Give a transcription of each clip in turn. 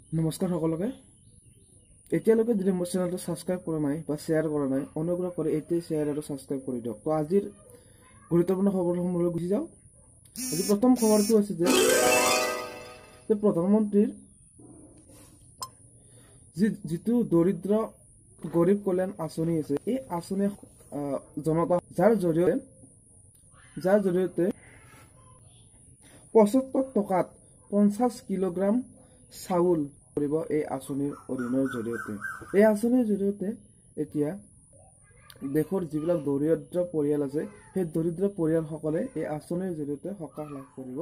নমস্কাৰ সকলোকে এতিয়ালৈকে যদি মোৰ চেনেলটো সাবস্ক্ৰাইব কৰা নাই বা শ্বেয়াৰ কৰা নাই অনুগ্ৰহ কৰি এতিয়া শ্বেয়াৰ আৰু সাবস্ক্ৰাইব কৰি দিয়ক। তো আজিৰ গুৰুত্বপূৰ্ণ খবৰসমূহলৈ গুচি যাওঁ। আজি প্ৰথম খবৰটো আছে যে প্ৰধানমন্ত্ৰীৰ যিটো দৰিদ্ৰ গৰীব কল্যাণ আঁচনি আছে, এই আঁচনি জনতা যাৰ জৰিয়তে ৭৫ টকাত ৫০ কিলোগ্ৰাম চাউল কৰিব। এই আঁচনিৰ অধীনৰ জৰিয়তে এতিয়া দেশৰ যিবিলাক দৰিদ্ৰ পৰিয়াল আছে, সেই দৰিদ্ৰ পৰিয়ালসকলে এই আঁচনিৰ জৰিয়তে সকাহ লাভ কৰিব।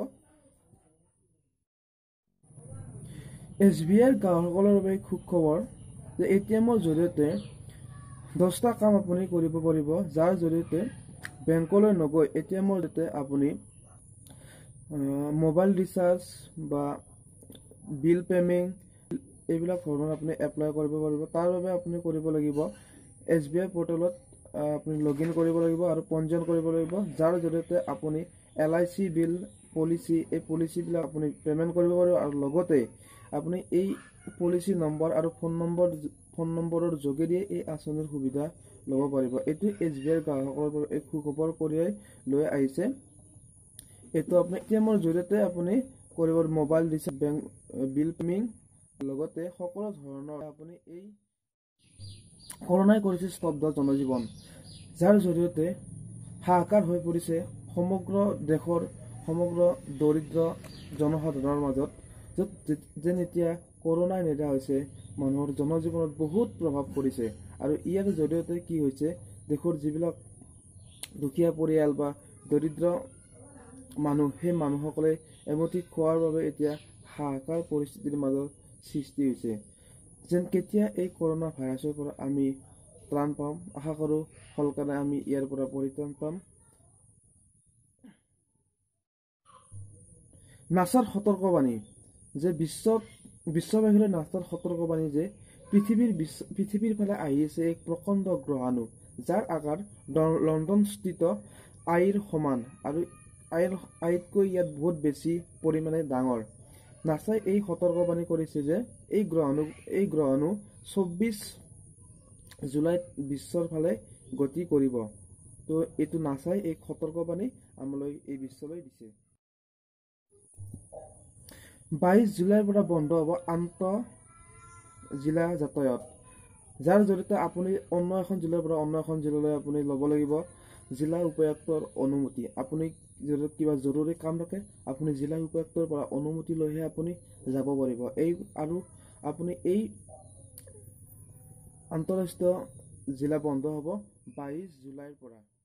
SBI গ্ৰাহকসকলৰ বাবে সুখবৰ যে ATMৰ জৰিয়তে 10টা কাম আপুনি কৰিব পাৰিব, যাৰ জৰিয়তে বেংকলৈ নগৈ ATMৰ জৰিয়তে আপুনি মোবাইল ৰিচাৰ্জ বা বিল পেমেণ্ট এইবিলাক ধৰণৰ আপুনি এপ্লাই কৰিব পাৰিব। তাৰ বাবে আপুনি কৰিব লাগিব SBI পৰ্টেলত আপুনি লগইন কৰিব লাগিব আৰু পঞ্জীয়ন কৰিব লাগিব, যাৰ জৰিয়তে আপুনি LIC বিল পলিচি এই পলিচিবিলাক আপুনি পেমেণ্ট কৰিব পাৰিব আৰু লগতে আপুনি এই পলিচি নম্বৰ আৰু ফোন নম্বৰৰ যোগেদি এই আঁচনিৰ সুবিধা ল'ব পাৰিব। এইটো SBI গ্ৰাহকৰ বাবে এক সুখবৰ কঢ়িয়াই লৈ আহিছে। এইটো আপুনি ATMৰ জৰিয়তে আপুনি কৰিব mobile recharge, bank bill payment, লগতে সকলো ধৰণৰ আপুনি এই কৰোনাই কৰিছে স্তব্ধ জনজীৱন, যাৰ জৰিয়তে হাহাকাৰ হৈ পৰিছে সমগ্ৰ দেশৰ সমগ্ৰ দৰিদ্ৰ জনসাধাৰণৰ মাজত। যেন এতিয়া কৰোনাই নেদা হৈছে, মানুহৰ জনজীৱনত বহুত প্ৰভাৱ পৰিছে আৰু ইয়াৰ জৰিয়তে কি হৈছে, দেশৰ যিবিলাক দুখীয়া পৰিয়াল বা দৰিদ্ৰ মানুহ, সেই মানুহসকলে এমুঠি খোৱাৰ বাবে এতিয়া হাহাকাৰ পৰিস্থিতিৰ মাজত সৃষ্টি হৈছে। যেন কেতিয়া এই কৰোনা ভাইৰাছৰ পৰা আমি ত্ৰাণ পাম, আশা কৰোঁ সোনকালে আমি ইয়াৰ পৰা পৰিত্ৰাণ পাম। নাছাৰ সতৰ্কবাণী যে বিশ্ববাসীলৈ নাছাৰ সতৰ্কবাণী যে পৃথিৱীৰ ফালে আহি আছে এক প্ৰকাণ্ড গ্ৰহাণু, যাৰ আকাৰ লণ্ডনস্থিত আইৰ সমান আৰু আইতকৈ ইয়াত বহুত বেছি পৰিমাণে ডাঙৰ। নাছাই এই সতৰ্কবাণী কৰিছে যে এই গ্ৰহাণু ২৪ জুলাইত বিশ্বৰ ফালে গতি কৰিব। তো এইটো নাছাই এই সতৰ্কবাণী আমালৈ এই বিশ্বলৈ দিছে। ২২ জুলাইৰ পৰা বন্ধ হ'ব আন্তঃ জিলা যাতায়াত, যাৰ জৰিয়তে আপুনি অন্য এখন জিলাৰ পৰা অন্য এখন জিলালৈ আপুনি ল'ব লাগিব জিলা উপায়ুক্তৰ অনুমতি। আপুনি যদি কিবা জৰুৰী কাম থাকে, আপুনি জিলা উপায়ুক্তৰ পৰা অনুমতি লৈহে আপুনি যাব পাৰিব। আৰু আপুনি এই আন্তঃৰাষ্ট্ৰীয় জিলা বন্ধ হ'ব ২২ জুলাইৰ পৰা।